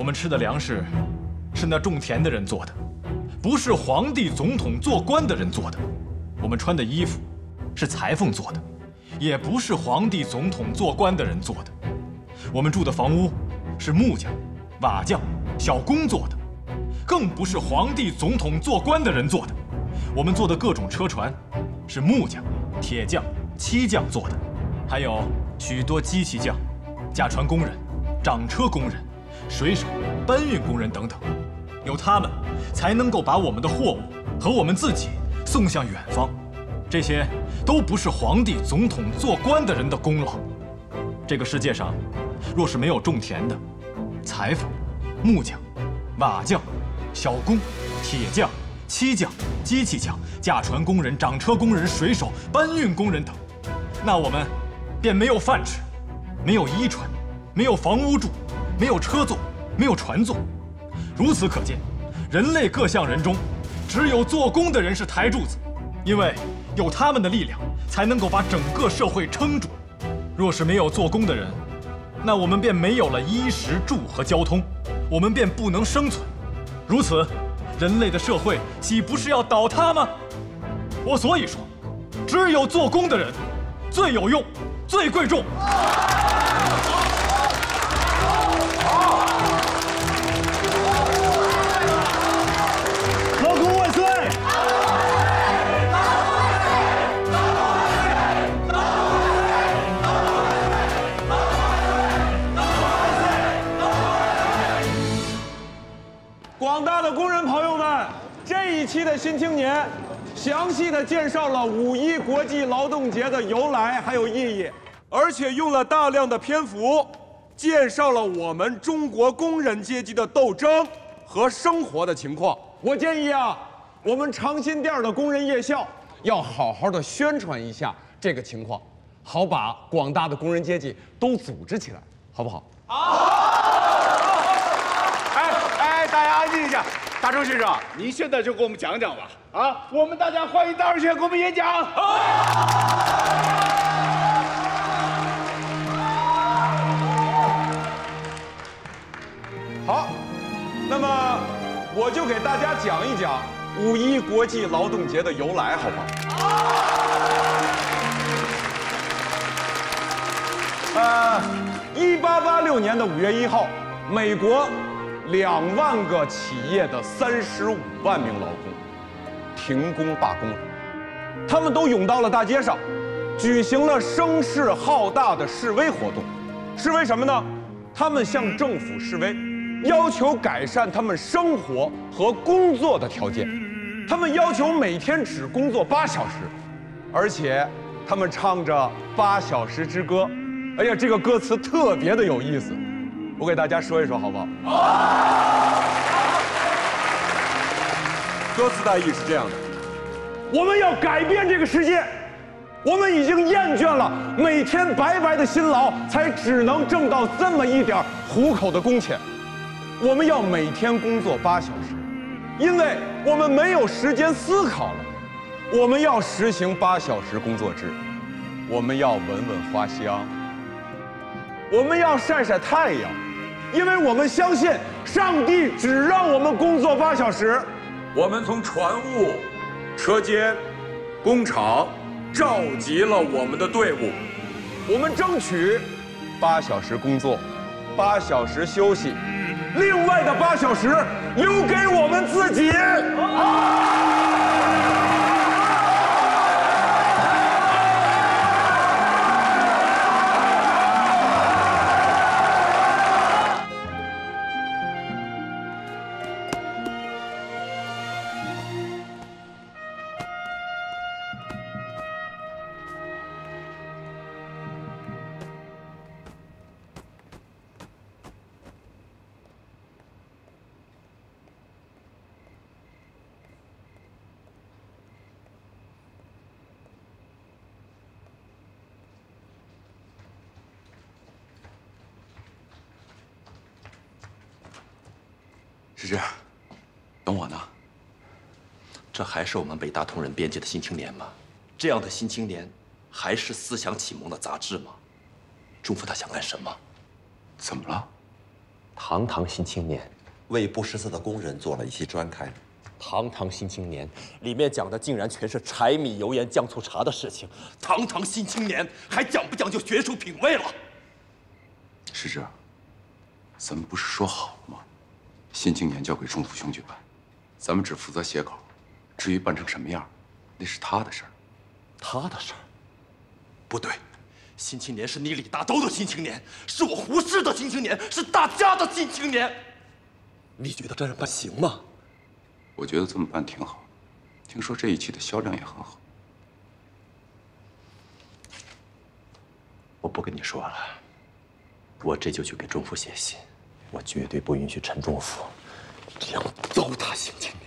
我们吃的粮食是那种田的人做的，不是皇帝、总统、做官的人做的。我们穿的衣服是裁缝做的，也不是皇帝、总统、做官的人做的。我们住的房屋是木匠、瓦匠、小工做的，更不是皇帝、总统、做官的人做的。我们做的各种车船是木匠、铁匠、漆匠做的，还有许多机器匠、驾船工人、掌车工人、水手、搬运工人等等。有他们，才能够把我们的货物和我们自己送向远方。这些都不是皇帝、总统、做官的人的功劳。这个世界上，若是没有种田的、裁缝、木匠、瓦匠、小工、铁匠、漆匠、机器匠、驾船工人、掌车工人、水手、搬运工人等，那我们便没有饭吃，没有衣穿，没有房屋住，没有车坐，没有船坐。如此可见，人类各项人中，只有做工的人是台柱子，因为有他们的力量，才能够把整个社会撑住。若是没有做工的人，那我们便没有了衣食住和交通，我们便不能生存。如此，人类的社会岂不是要倒塌吗？我所以说，只有做工的人最有用，最贵重。 劳工万岁！ 广大的工人朋友们，这一期的《新青年》详细的介绍了5·1国际劳动节的由来还有意义，而且用了大量的篇幅介绍了我们中国工人阶级的斗争和生活的情况。我建议啊，我们长辛店的工人夜校要好好的宣传一下这个情况，好把广大的工人阶级都组织起来，好不好？好。 大家安静一下。大周先生，您现在就给我们讲讲吧。啊，我们大家欢迎大周先生给我们演讲。 好，那么我就给大家讲一讲5·1国际劳动节的由来，好不好？1886年的5月1号，美国2万个企业的35万名劳工停工罢工了，他们都涌到了大街上，举行了声势浩大的示威活动。示威什么呢？他们向政府示威，要求改善他们生活和工作的条件。他们要求每天只工作8小时，而且他们唱着8小时之歌。哎呀，这个歌词特别的有意思，我给大家说一说，好不好？歌词大意是这样的：我们要改变这个世界，我们已经厌倦了每天白白的辛劳才只能挣到这么一点糊口的工钱。我们要每天工作8小时，因为我们没有时间思考了。我们要实行8小时工作制，我们要闻闻花香，我们要晒晒太阳，因为我们相信上帝只让我们工作8小时。我们从船坞、车间、工厂召集了我们的队伍，我们争取8小时工作，8小时休息，另外的8小时留给我们自己。 是这样，等我呢。这还是我们伟大同仁编辑的《新青年》吗？这样的《新青年》还是思想启蒙的杂志吗？中福他想干什么？ 怎么了？ 堂堂新青年，为不识字的工人做了一期专刊。堂堂新青年，里面讲的竟然全是柴米油盐酱醋茶的事情。堂堂新青年，还讲不讲究学术品味了？ 世之，咱们不是说好了吗？新青年交给钟府兄去办，咱们只负责写稿，至于办成什么样，那是他的事儿。 他的事儿？不对。 新青年是你李大都的新青年，是我胡适的新青年，是大家的新青年。你觉得这样办行吗？ 我觉得这么办挺好。听说这一期的销量也很好。 我不跟你说了，我这就去给钟府写信，我绝对不允许陈仲甫这样糟蹋新青年。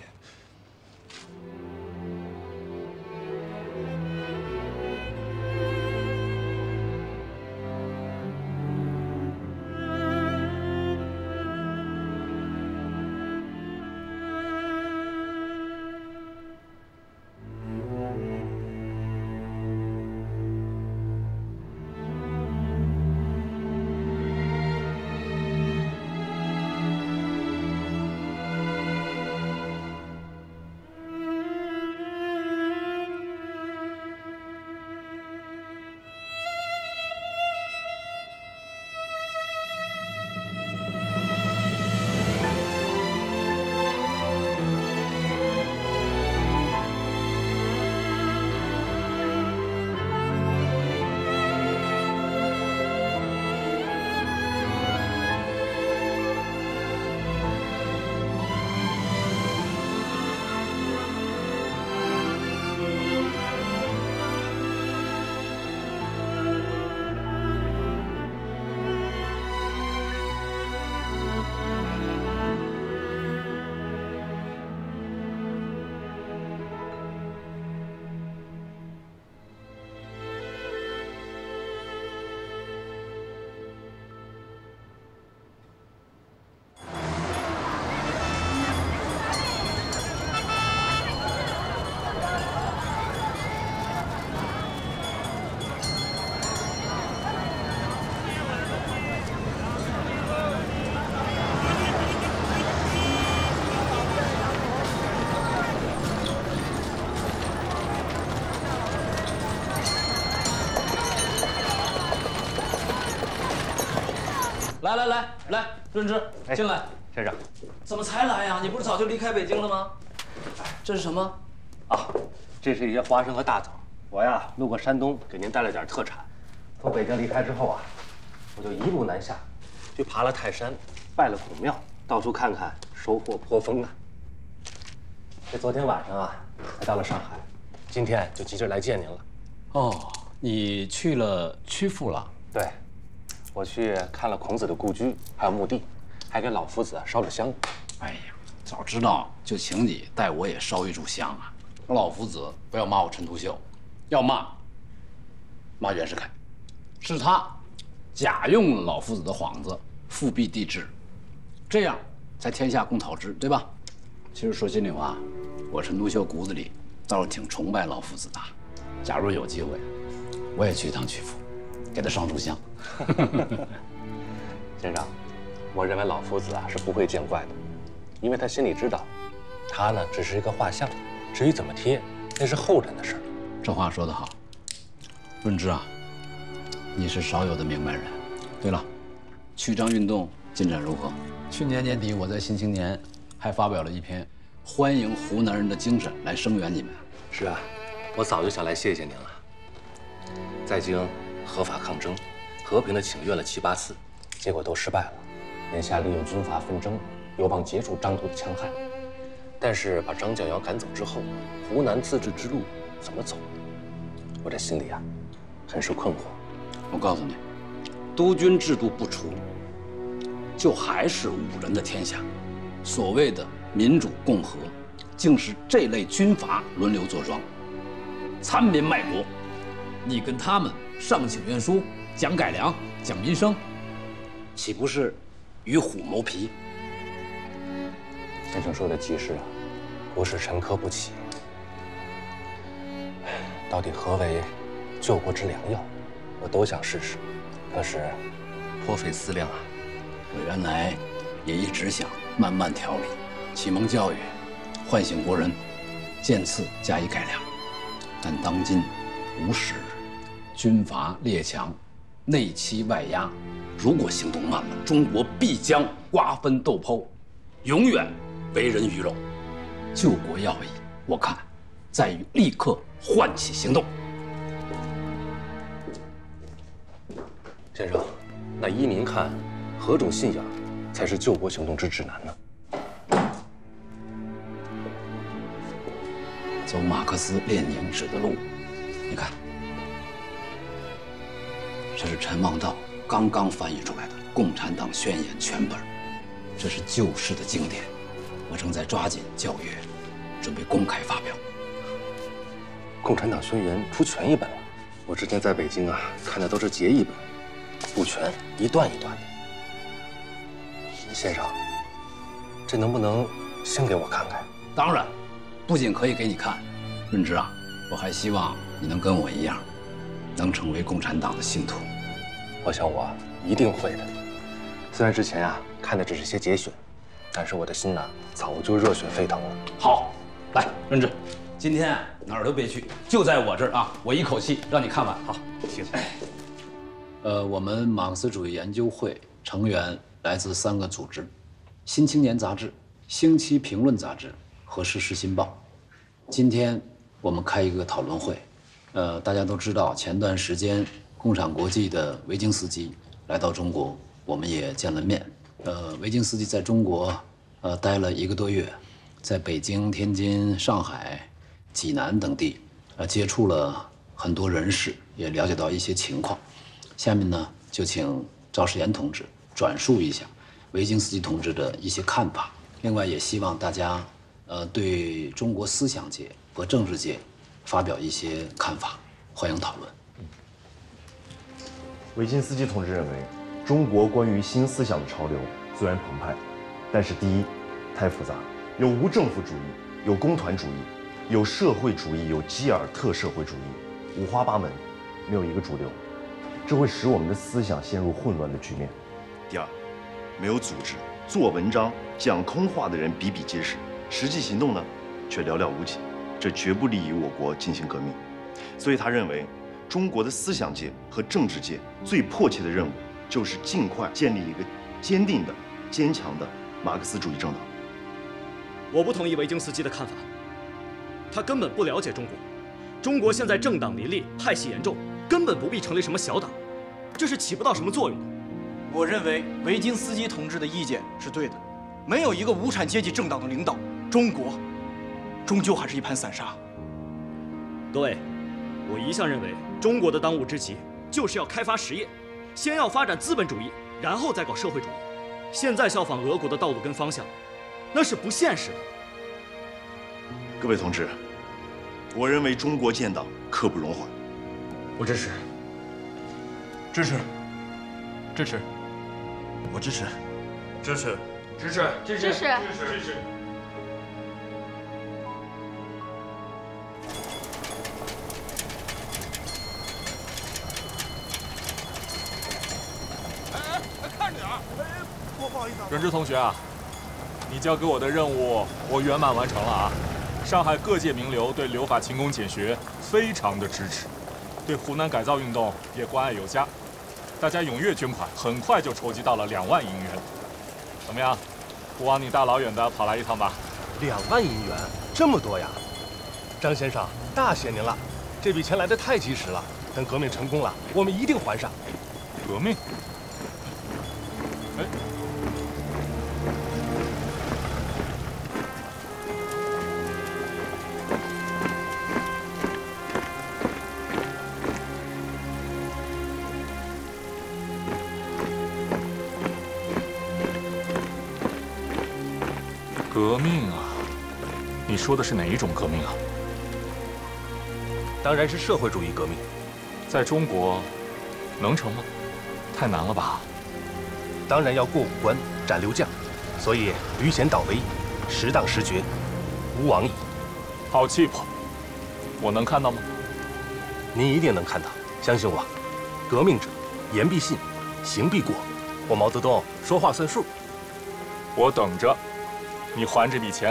来，润之，进来。 先生， 怎么才来呀？你不是早就离开北京了吗？这是什么？ 啊，这是一些花生和大枣。我呀，路过山东，给您带了点特产。从北京离开之后啊，我就一路南下，去爬了泰山，拜了孔庙，到处看看，收获颇丰啊。这昨天晚上啊，才到了上海，今天就急着来见您了。 哦，你去了曲阜了？ 对。 我去看了孔子的故居，还有墓地，还给老夫子烧了香。 哎呀，早知道就请你带我也烧一炷香啊！老夫子不要骂我陈独秀，要骂袁世凯，是他假用了老夫子的幌子，复辟帝制，这样才天下共讨之，对吧？其实说心里话，我陈独秀骨子里倒是挺崇拜老夫子的。假如有机会，我也去一趟曲阜，给他烧炷香。 先生，我认为老夫子啊是不会见怪的，因为他心里知道，他呢只是一个画像，至于怎么贴，那是后人的事儿。 这话说得好，润之啊，你是少有的明白人。对了，曲张运动进展如何？去年年底我在《新青年》还发表了一篇欢迎湖南人的精神来声援你们。 是啊，我早就想来谢谢您了。在京合法抗争，和平的请愿了7、8次，结果都失败了。眼下利用军阀纷争，有望结束张图的戕害。但是把张教尧赶走之后，湖南自治之路怎么走？我这心里啊，很是困惑。 我告诉你，督军制度不除，就还是5人的天下。所谓的民主共和，竟是这类军阀轮流坐庄，残民卖国。你跟他们上请愿书，讲改良，讲民生，岂不是与虎谋皮？ 先生说的极是啊，不是臣科不起。到底何为救国之良药？我都想试试，可是颇费思量啊。 我原来也一直想慢慢调理，启蒙教育，唤醒国人，渐次加以改良。但当今无时，军阀列强，内欺外压，如果行动慢了，中国必将瓜分豆剖，永远为人鱼肉。救国要义，我看在于立刻唤起行动。 先生，那依您看，何种信仰才是救国行动之指南呢？ 走马克思列宁指的路，你看，这是陈望道刚刚翻译出来的《共产党宣言》全本，这是旧式的经典，我正在抓紧校阅，准备公开发表。 共产党宣言出全译本了，我之前在北京啊看的都是结译本，不全，一段一段的。先生，这能不能先给我看看？ 当然，不仅可以给你看，润之啊，我还希望你能跟我一样，能成为共产党的信徒。 我想我一定会的。虽然之前啊看的只是些节选，但是我的心呐早就热血沸腾了。 好，来，润之，今天哪儿都别去，就在我这儿啊，我一口气让你看完。好， 行。 我们马克思主义研究会成员来自3个组织：《新青年杂志》、《星期评论杂志》和《时事新报》。今天我们开一个讨论会。大家都知道，前段时间共产国际的维京斯基来到中国，我们也见了面。维京斯基在中国待了1个多月，在北京、天津、上海、济南等地接触了很多人士，也了解到一些情况。下面呢，就请赵世炎同志转述一下维京斯基同志的一些看法。另外，也希望大家对中国思想界和政治界发表一些看法，欢迎讨论。 维金斯基同志认为，中国关于新思想的潮流虽然澎湃，但是第一，太复杂，有无政府主义，有工团主义，有社会主义，有基尔特社会主义，五花八门，没有一个主流，这会使我们的思想陷入混乱的局面。 第二，没有组织，做文章讲空话的人比比皆是，实际行动呢却寥寥无几，这绝不利于我国进行革命。所以他认为，中国的思想界和政治界最迫切的任务，就是尽快建立一个坚定的、坚强的马克思主义政党。 我不同意维京斯基的看法，他根本不了解中国。中国现在政党林立，派系严重，根本不必成立什么小党，这是起不到什么作用的。 我认为维京斯基同志的意见是对的，没有一个无产阶级政党的领导，中国终究还是一盘散沙。 各位，我一向认为中国的当务之急就是要开发实业，先要发展资本主义，然后再搞社会主义。现在效仿俄国的道路跟方向，那是不现实的。 各位同志，我认为中国建党刻不容缓。 我支持，支持，支持， 我支持， 支持， 支持， 支持，支持。 看着点儿，不好意思啊。 任之同学啊，你交给我的任务我圆满完成了啊！上海各界名流对留法勤工俭学非常的支持，对湖南改造运动也关爱有加，大家踊跃捐款，很快就筹集到了2万银元。怎么样？不枉你大老远的跑来一趟吧 ？2万银元，这么多呀！张先生，大谢您了，这笔钱来得太及时了。等革命成功了，我们一定还上。 革命？哎。革命啊？你说的是哪一种革命啊？ 当然是社会主义革命。 在中国，能成吗？太难了吧？ 当然要过5关斩6将，所以吕显导为实当实决，无往矣。 好气魄，我能看到吗？ 您一定能看到，相信我。革命者，言必信，行必过。我毛泽东说话算数。 我等着你还这笔钱。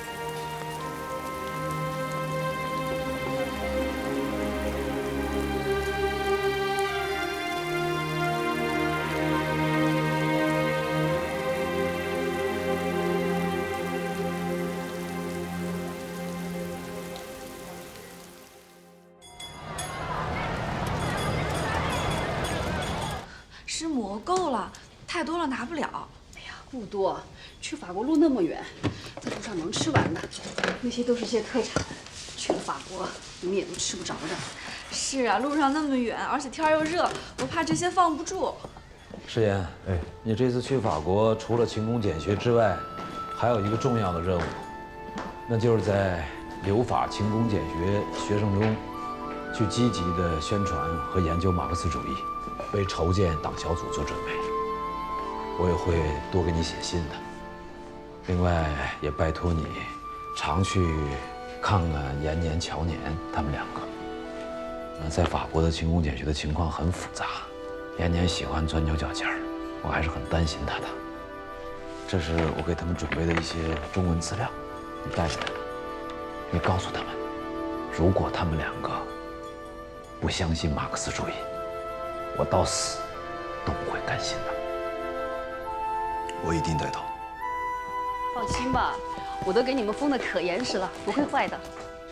师母，够了，太多了拿不了。 哎呀，不多，去法国路那么远，在路上能吃完的，那些都是些特产，去了法国你们也都吃不着的。 是啊，路上那么远，而且天又热，我怕这些放不住。 世言，哎，你这次去法国，除了勤工俭学之外，还有一个重要的任务，那就是在留法勤工俭学学生中，去积极的宣传和研究马克思主义。 为筹建党小组做准备，我也会多给你写信的。另外，也拜托你常去看看延年、乔年他们两个。在法国的勤工俭学的情况很复杂，延年喜欢钻牛角尖儿，我还是很担心他的。这是我给他们准备的一些中文资料，你带着他们，你告诉他们，如果他们两个不相信马克思主义。 我到死都不会甘心的。 我一定带到。 放心吧，我都给你们封得可严实了，不会坏的。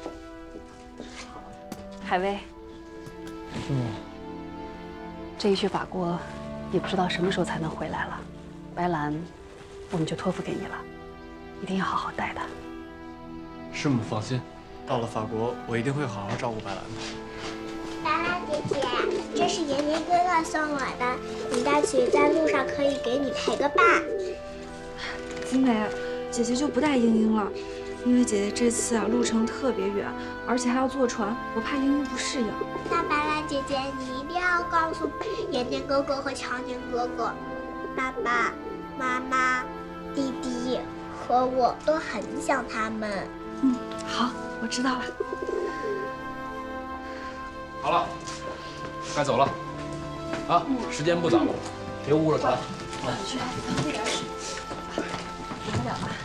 海威，这一去法国，也不知道什么时候才能回来了。白兰，我们就托付给你了，一定要好好带她。 师母放心，到了法国，我一定会好好照顾白兰的。 白兰姐姐，这是妍妍哥哥送我的，你带去在路上可以给你陪个伴。 子美，姐姐就不带英英了，因为姐姐这次啊路程特别远，而且还要坐船，我怕英英不适应。 那白兰姐姐，你一定要告诉妍妍哥哥和乔年哥哥，爸爸妈妈、弟弟和我都很想他们。 嗯，好，我知道了。 好了，该走了，啊，时间不早了，别误了船。 去喝点水，来不了吧？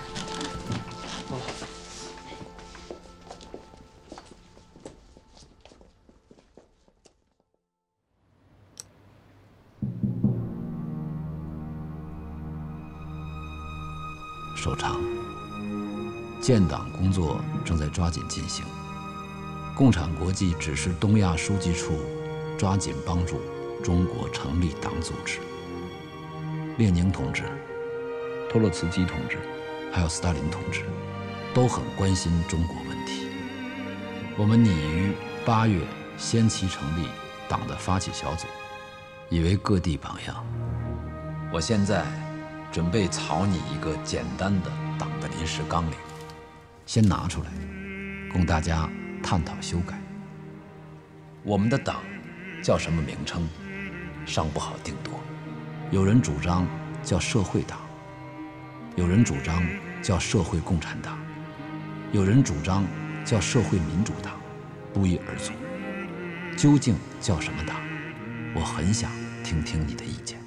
首长，建党工作正在抓紧进行。 共产国际指示东亚书记处抓紧帮助中国成立党组织。列宁同志、托洛茨基同志，还有斯大林同志，都很关心中国问题。我们拟于8月先期成立党的发起小组，以为各地榜样。我现在准备草拟一个简单的党的临时纲领，先拿出来，供大家 探讨修改。我们的党叫什么名称，尚不好定夺。有人主张叫社会党，有人主张叫社会共产党，有人主张叫社会民主党，不一而足。究竟叫什么党？我很想听听你的意见。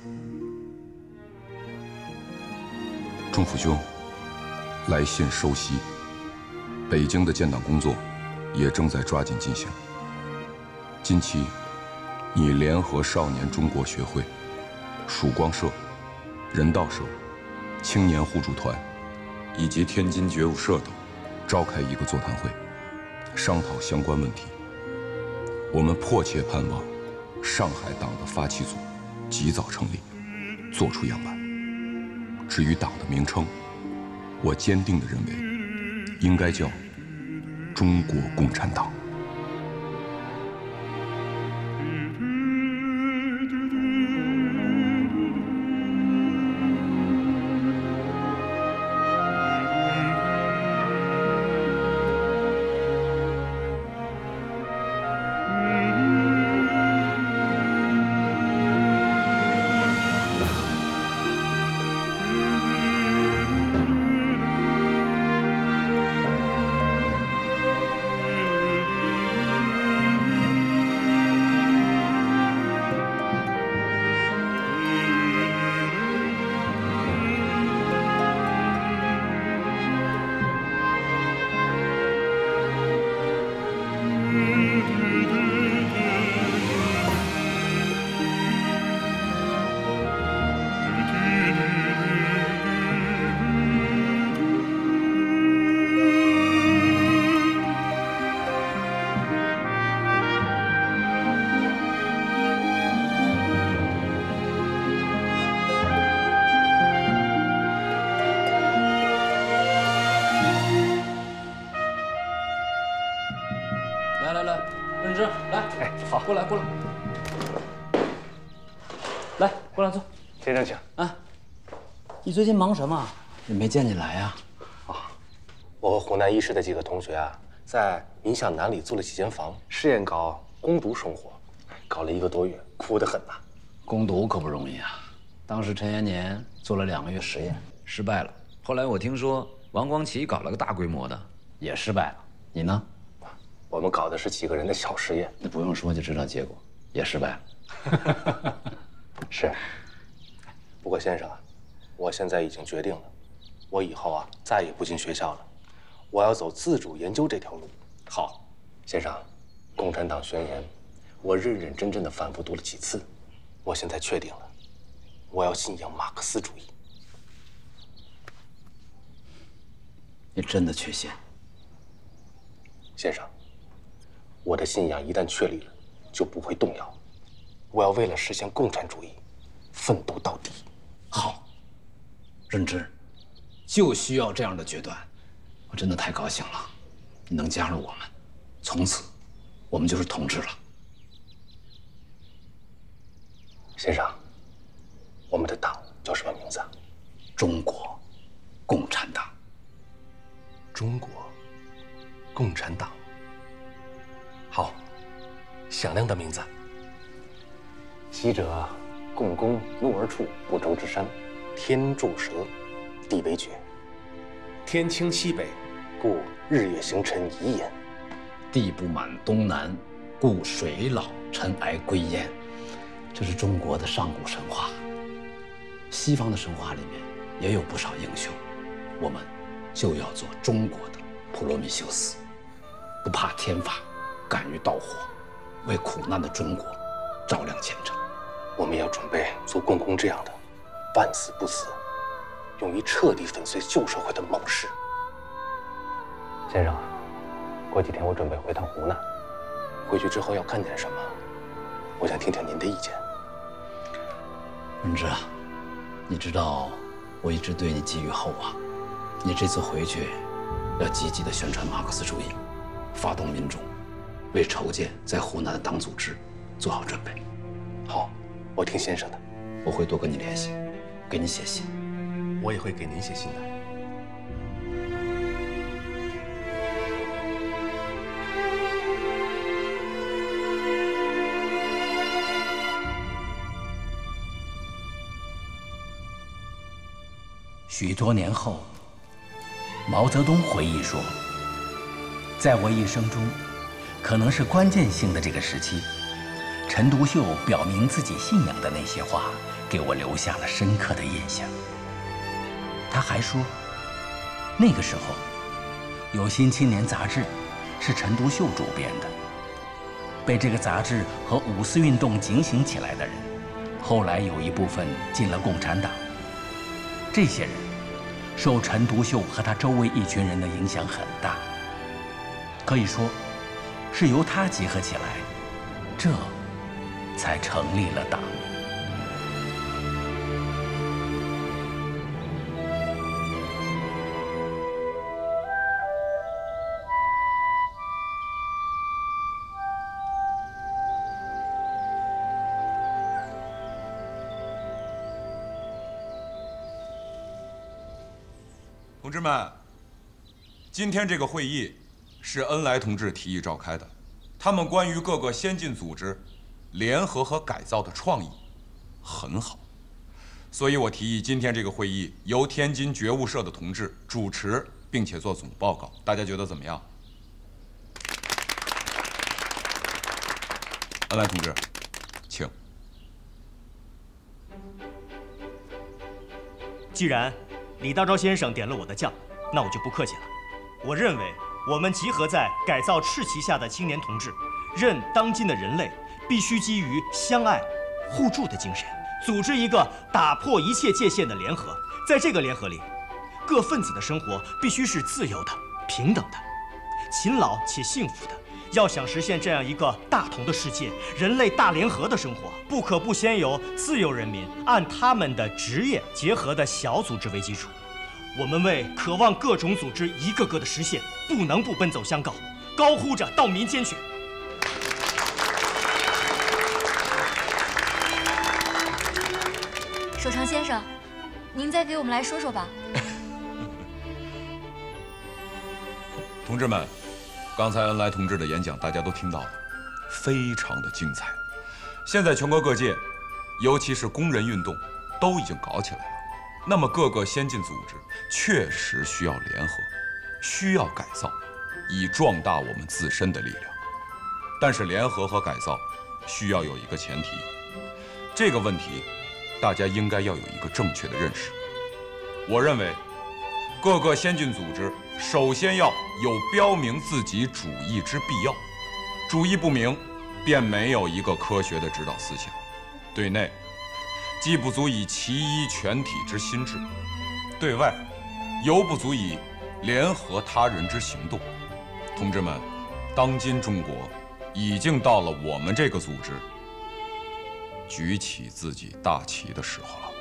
钟府兄，来信收悉。北京的建党工作 也正在抓紧进行。近期，拟联合少年中国学会、曙光社、人道社、青年互助团以及天津觉悟社等，召开一个座谈会，商讨相关问题。我们迫切盼望上海党的发起组及早成立，做出样板。至于党的名称，我坚定地认为，应该叫 中国共产党。 过来，来，过来坐。 先生请。 啊，你最近忙什么？也没见你来呀。 我和湖南医师的几个同学啊，在宁夏南里租了几间房，试验搞攻毒生活，搞了1个多月，苦得很呐。 攻毒可不容易啊！当时陈延年做了2个月实验，失败了。后来我听说王光奇搞了个大规模的，也失败了。你呢？ 我们搞的是几个人的小实验， 那不用说就知道结果，也失败了。 是。不过先生啊，我现在已经决定了，我以后啊再也不进学校了，我要走自主研究这条路。好，先生，《共产党宣言》，我认认真真的反复读了几次，我现在确定了，我要信仰马克思主义。 你真的确信？ 先生，我的信仰一旦确立了，就不会动摇。我要为了实现共产主义，奋斗到底。 好，任之，就需要这样的决断。我真的太高兴了，你能加入我们，从此我们就是同志了。 先生，我们的党叫什么名字啊？ 中国共产党。 中国共产党。好，响亮的名字。昔者共工怒而处，不周之山，天柱蛇，地为绝。天倾西北，故日月星辰移焉； 地不满东南，故水老尘埃归焉。这是中国的上古神话。西方的神话里面也有不少英雄，我们就要做中国的普罗米修斯，不怕天罚，敢于盗火，为苦难的中国照亮前程。 我们要准备做共工这样的半死不死，用于彻底粉碎旧社会的猛士。先生，过几天我准备回趟湖南，回去之后要干点什么？我想听听您的意见。 任之啊，你知道我一直对你寄予厚望。你这次回去要积极地宣传马克思主义，发动民众，为筹建在湖南的党组织做好准备。 好，我听先生的。 我会多跟你联系，给你写信。 我也会给您写信的。 许多年后，毛泽东回忆说，在我一生中，可能是关键性的这个时期，陈独秀表明自己信仰的那些话，给我留下了深刻的印象。他还说，那个时候，有《新青年》杂志，是陈独秀主编的。被这个杂志和五四运动警醒起来的人，后来有一部分进了共产党。这些人受陈独秀和他周围一群人的影响很大，可以说是由他结合起来，这才成立了党。 同志们，今天这个会议是恩来同志提议召开的，他们关于各个先进组织联合和改造的创意很好，所以我提议今天这个会议由天津觉悟社的同志主持，并且做总报告，大家觉得怎么样？恩来同志，请。 既然李大钊先生点了我的将，那我就不客气了。我认为我们集合在改造赤旗下的青年同志，任当今的人类必须基于相爱、互助的精神，组织一个打破一切界限的联合。在这个联合里，各分子的生活必须是自由的、平等的、勤劳且幸福的。要想实现这样一个大同的世界，人类大联合的生活，不可不先由自由人民按他们的职业结合的小组织为基础。我们为渴望各种组织一个个的实现，不能不奔走相告，高呼着到民间去。 守常先生，您再给我们来说说吧。 同志们，刚才恩来同志的演讲大家都听到了，非常的精彩。现在全国各界，尤其是工人运动，都已经搞起来了。那么各个先进组织确实需要联合，需要改造，以壮大我们自身的力量。但是联合和改造需要有一个前提，这个问题大家应该要有一个正确的认识。我认为，各个先进组织首先要有标明自己主义之必要，主义不明，便没有一个科学的指导思想。对内，既不足以齐一全体之心志；对外，犹不足以联合他人之行动。同志们，当今中国已经到了我们这个组织举起自己大旗的时候了。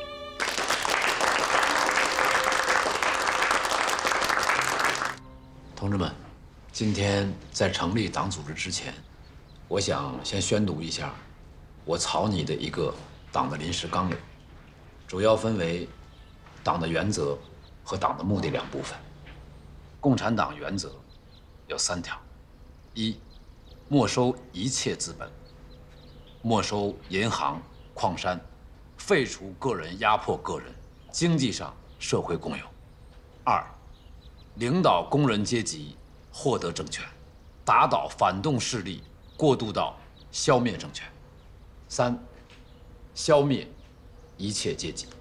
同志们，今天在成立党组织之前，我想先宣读一下我草拟的一个党的临时纲领，主要分为党的原则和党的目的两部分。共产党原则有3条：一、没收一切资本，没收银行、矿山，废除个人压迫个人，经济上社会共有；二、领导工人阶级获得政权，打倒反动势力，过渡到消灭政权；三、消灭一切阶级。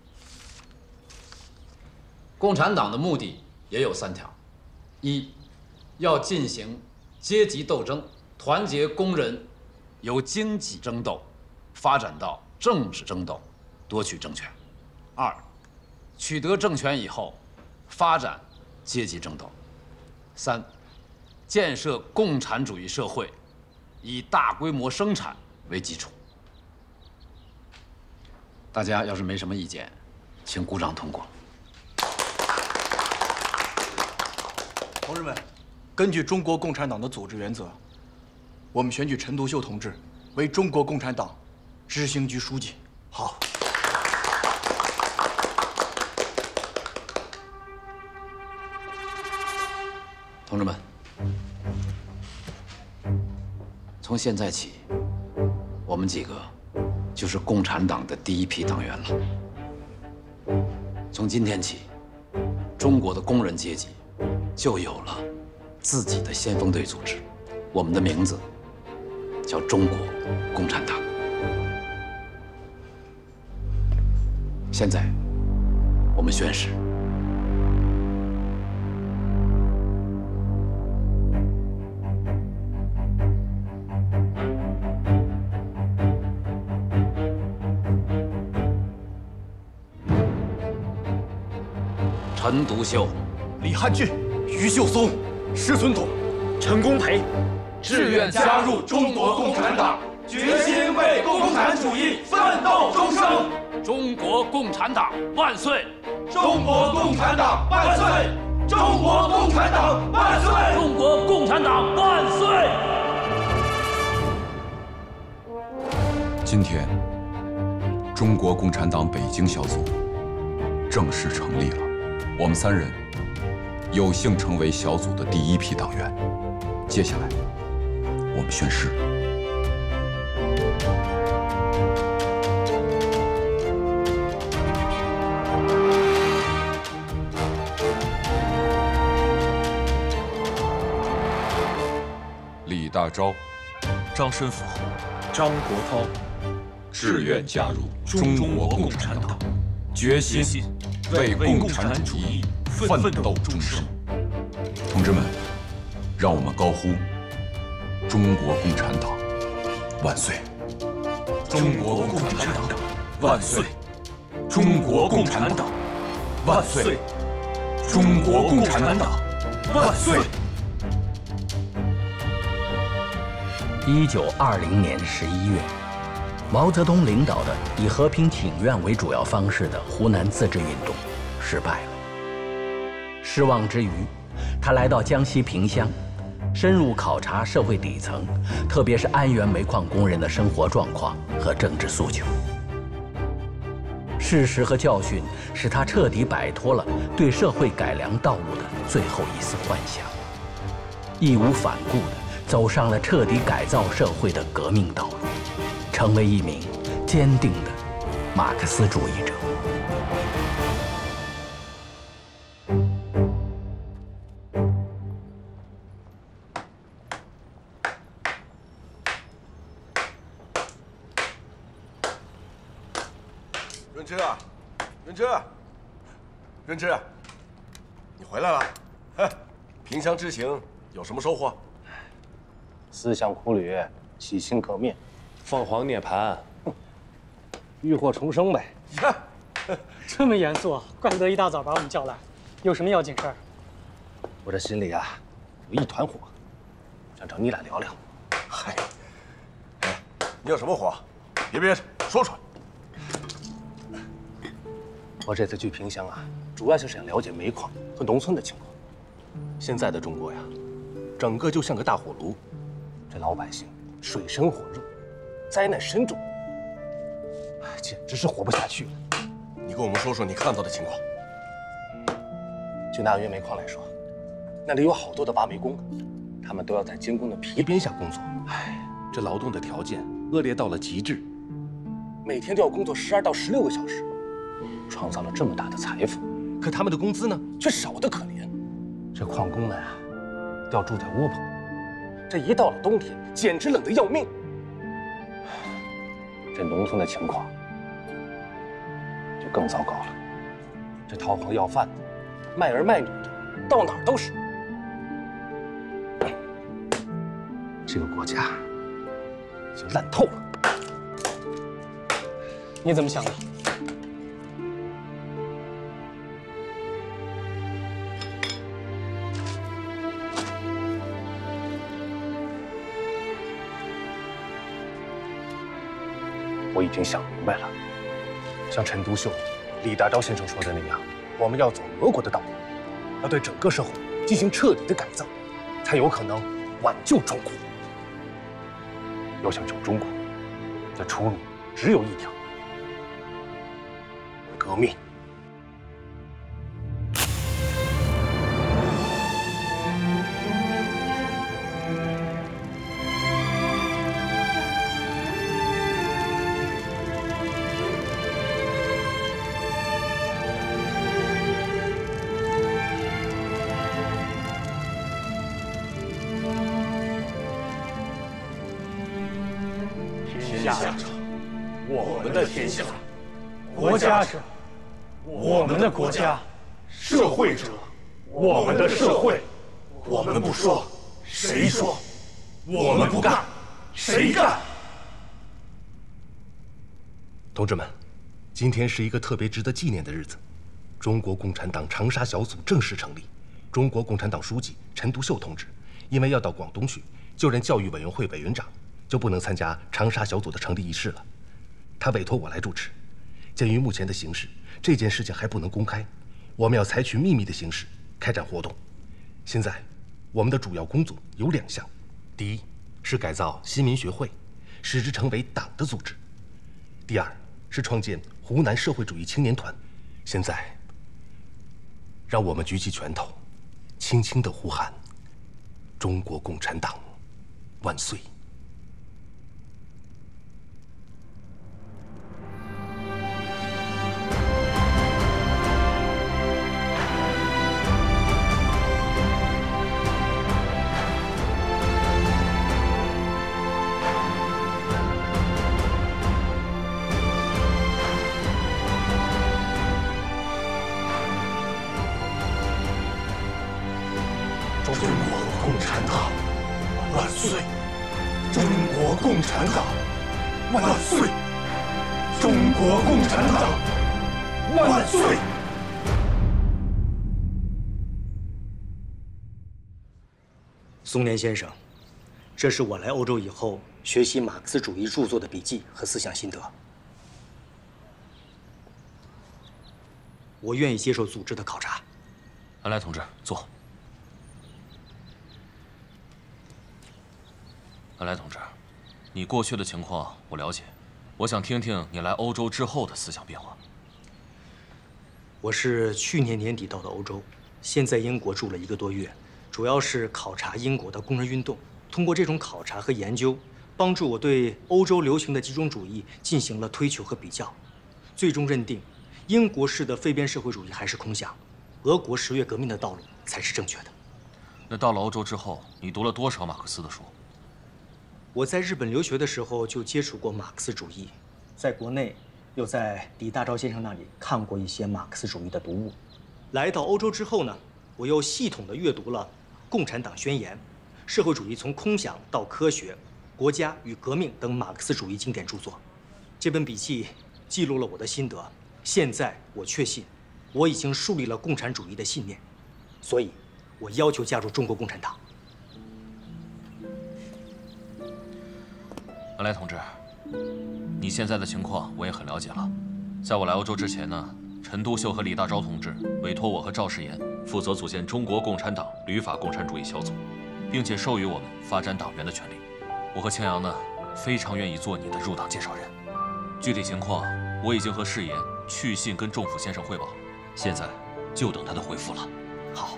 共产党的目的也有3条：一、要进行阶级斗争，团结工人，由经济争斗发展到政治争斗，夺取政权；二、取得政权以后，发展阶级争斗；三、建设共产主义社会，以大规模生产为基础。大家要是没什么意见，请鼓掌通过。 同志们，根据中国共产党的组织原则，我们选举陈独秀同志为中国共产党执行局书记。好。 同志们，从现在起，我们几个就是共产党的第一批党员了。从今天起，中国的工人阶级就有了自己的先锋队组织，我们的名字叫中国共产党。现在，我们宣誓。陈独秀、 李汉俊、于秀松、石存统、陈公培， 志愿加入中国共产党，决心为共产主义奋斗终生。 中国共产党万岁！ 中国共产党万岁！中国共产党万岁！ 中国共产党万岁！ 今天，中国共产党北京小组正式成立了。我们3人有幸成为小组的第一批党员。接下来，我们宣誓。李大钊、 张申府、 张国焘志愿加入中国共产党，决心为共产主义奋斗终生。同志们，让我们高呼：中国共产党万岁！ 中国共产党万岁！ 中国共产党万岁！中国共产党万岁 ！1920年11月，毛泽东领导的以和平请愿为主要方式的湖南自治运动失败了。失望之余，他来到江西萍乡，深入考察社会底层，特别是安源煤矿工人的生活状况和政治诉求。 事实和教训使他彻底摆脱了对社会改良道路的最后一丝幻想，义无反顾地走上了彻底改造社会的革命道路，成为一名坚定的马克思主义者。 润之啊，润之，润之，你回来了。哎，萍乡之行有什么收获？ 思想苦旅，洗心革面，凤凰涅槃，浴火重生呗。 呀， 这么严肃，怪不得一大早把我们叫来，有什么要紧事儿？ 我这心里啊有一团火，想找你俩聊聊。 嗨，哎，你有什么火？别憋着，说出来。 我这次去萍乡啊，主要就是想了解煤矿和农村的情况。现在的中国呀，整个就像个大火炉，这老百姓水深火热，灾难深重，简直是活不下去了。 你跟我们说说你看到的情况。 就拿原煤矿来说，那里有好多的挖煤工，他们都要在监工的皮鞭下工作。唉，这劳动的条件恶劣到了极致，每天都要工作12到16个小时。创造了这么大的财富，可他们的工资呢，却少得可怜。这矿工们啊，都要住在窝棚，这一到了冬天，简直冷得要命。这农村的情况就更糟糕了，这讨黄要饭的、卖儿卖女的，到哪儿都是。这个国家已经烂透了。 你怎么想的？ 我已经想明白了，像陈独秀、李大钊先生说的那样，我们要走俄国的道路，要对整个社会进行彻底的改造，才有可能挽救中国。要想救中国，这出路只有一条：革命。 天下者，我们的天下；国家者，我们的国家；社会者，我们的社会。我们不说，谁说？我们不干，谁干？ 同志们，今天是一个特别值得纪念的日子，中国共产党长沙小组正式成立。中国共产党书记陈独秀同志因为要到广东去就任教育委员会委员长，就不能参加长沙小组的成立仪式了。他委托我来主持。鉴于目前的形势，这件事情还不能公开，我们要采取秘密的形式开展活动。现在，我们的主要工作有2项：第一是改造新民学会，使之成为党的组织；第二是创建湖南社会主义青年团。现在，让我们举起拳头，轻轻地呼喊：中国共产党万岁！ 中国共产党万岁！中国共产党万岁！中国共产党万岁！ 松年先生，这是我来欧洲以后学习马克思主义著作的笔记和思想心得。我愿意接受组织的考察。 来，同志，坐。来，同志，你过去的情况我了解，我想听听你来欧洲之后的思想变化。 我是去年年底到的欧洲，现在英国住了1个多月，主要是考察英国的工人运动。通过这种考察和研究，帮助我对欧洲流行的集中主义进行了推求和比较，最终认定，英国式的废边社会主义还是空想，俄国10月革命的道路才是正确的。 那到了欧洲之后，你读了多少马克思的书？ 我在日本留学的时候就接触过马克思主义，在国内。 又在李大钊先生那里看过一些马克思主义的读物，来到欧洲之后呢，我又系统地阅读了《共产党宣言》《社会主义从空想到科学》《国家与革命》等马克思主义经典著作。这本笔记记录了我的心得。现在我确信，我已经树立了共产主义的信念，所以，我要求加入中国共产党。 恩来同志。 你现在的情况我也很了解了。在我来欧洲之前呢，陈独秀和李大钊同志委托我和赵世炎负责组建中国共产党旅法共产主义小组，并且授予我们发展党员的权利。我和庆阳呢，非常愿意做你的入党介绍人。具体情况我已经和世炎去信跟仲甫先生汇报，现在就等他的回复了。 好。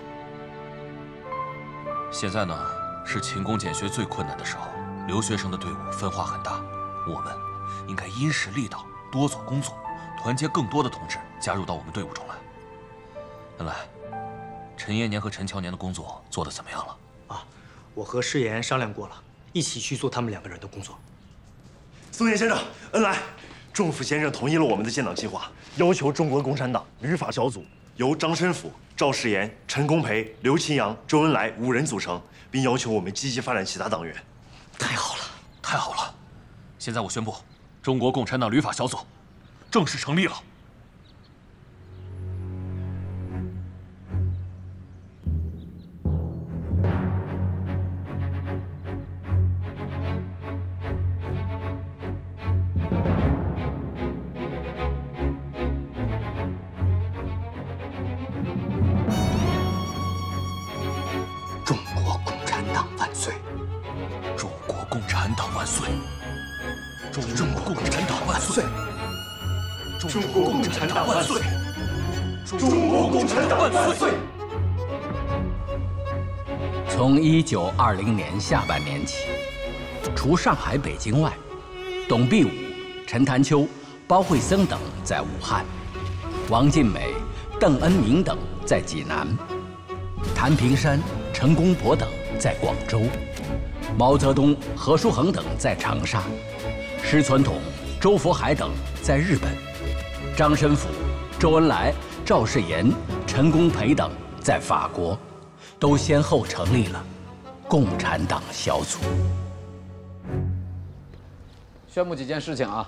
现在呢是勤工俭学最困难的时候，留学生的队伍分化很大，我们。 应该因势利导，多做工作，团结更多的同志加入到我们队伍中来。恩来，陈延年和陈乔年的工作做得怎么样了？ 啊，我和世炎商量过了，一起去做他们2个人的工作。 松田先生，恩来，仲甫先生同意了我们的建党计划，要求中国共产党旅法小组由张申府、赵世炎、陈公培、刘清扬、周恩来5人组成，并要求我们积极发展其他党员。 太好了， 太好了！现在我宣布。 中国共产党旅法小组正式成立了。 中国共产党万岁！ 中国共产党万岁！ 中国共产党万岁！ 中国共产党万岁！中国共产党万岁！ 从1920年下半年起，除上海、北京外，董必武、陈潭秋、包惠僧等在武汉，王尽美、邓恩铭等在济南，谭平山、陈公博等在广州，毛泽东、何叔衡等在长沙。 施存统、周佛海等在日本，张申府、周恩来、赵世炎、陈公培等在法国，都先后成立了共产党小组。 宣布几件事情啊。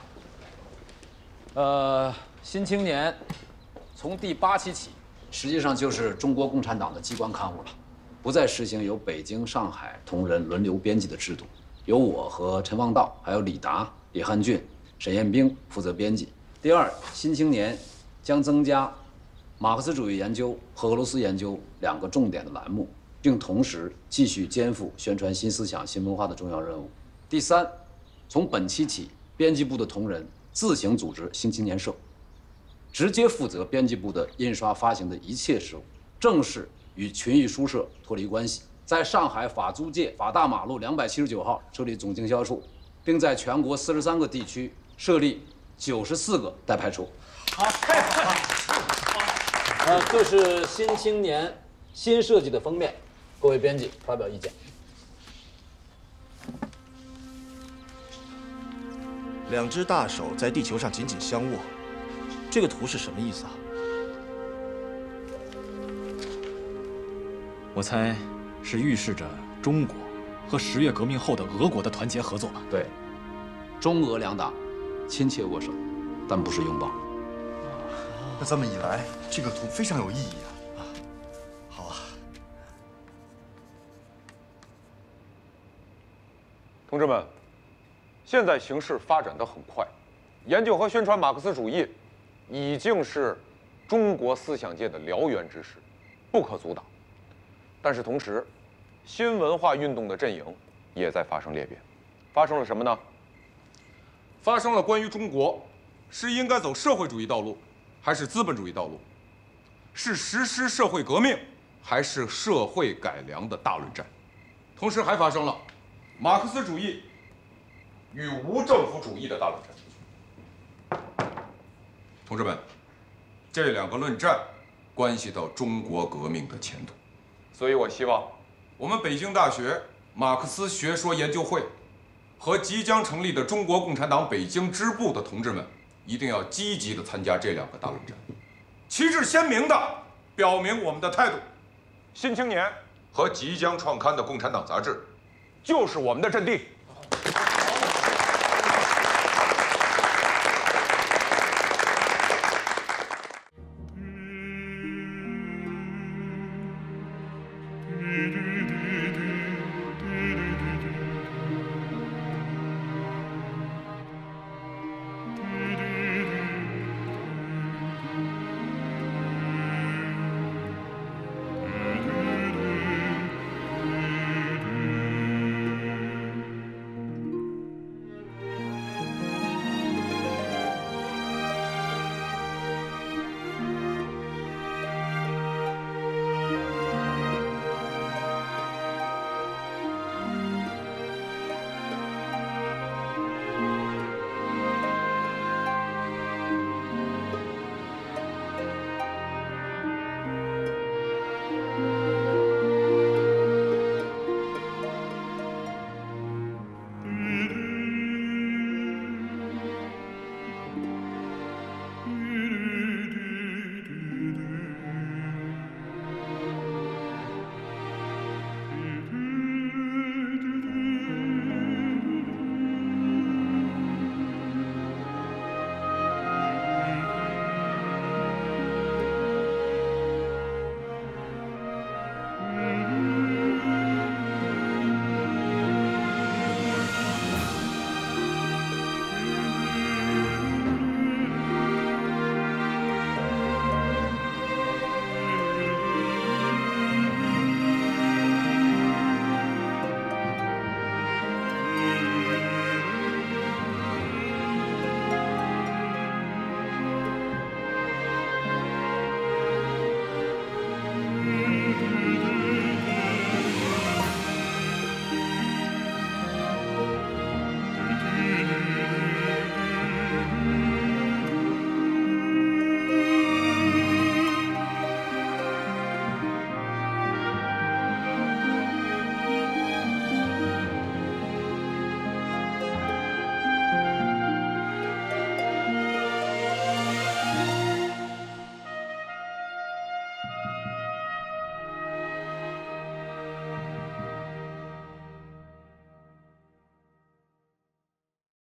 新青年从第8期起，实际上就是中国共产党的机关刊物了，不再实行由北京、上海同仁轮流编辑的制度，由我和陈望道还有李达。 李汉俊、沈彦兵负责编辑。第2，新青年将增加马克思主义研究和俄罗斯研究2个重点的栏目，并同时继续肩负宣传新思想、新文化的重要任务。第3，从本期起，编辑部的同仁自行组织新青年社，直接负责编辑部的印刷发行的一切事务，正式与群益书社脱离关系。在上海法租界法大马路279号设立总经销处。 并在全国43个地区设立94个代派处。 好，太好了！ 这是新青年新设计的封面，各位编辑发表意见。 2只大手在地球上紧紧相握，这个图是什么意思啊？ 我猜是预示着中国。 和10月革命后的俄国的团结合作吧。 对，中俄2党亲切握手，但不是拥抱。 那这么一来，这个图非常有意义啊！好啊， 同志们，现在形势发展得很快，研究和宣传马克思主义已经是中国思想界的燎原之势，不可阻挡。但是同时， 新文化运动的阵营也在发生裂变，发生了什么呢？发生了关于中国是应该走社会主义道路，还是资本主义道路， 是实施社会革命，还是社会改良的大论战。同时还发生了马克思主义与无政府主义的大论战。同志们，这两个论战关系到中国革命的前途，所以我希望我们北京大学马克思学说研究会和即将成立的中国共产党北京支部的同志们，一定要积极地参加这两个大论战，旗帜鲜明地表明我们的态度。《新青年》和即将创刊的《共产党》杂志，就是我们的阵地。